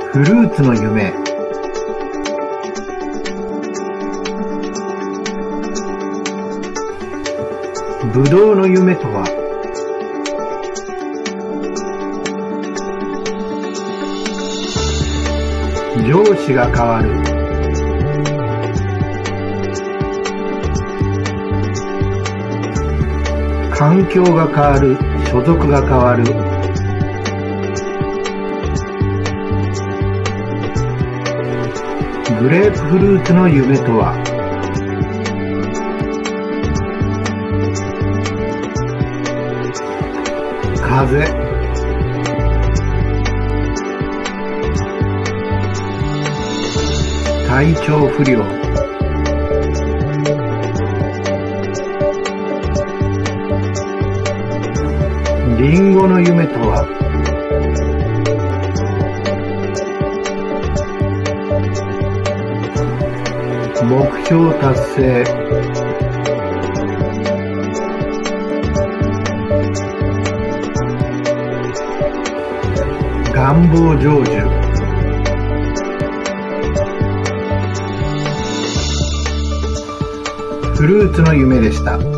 フルーツの夢。ぶどうの夢とは、上司が変わる。環境が変わる。所属が変わる。グレープフルーツの夢とは、風邪。体調不良。リンゴの夢とは、目標達成。願望成就。フルーツの夢でした。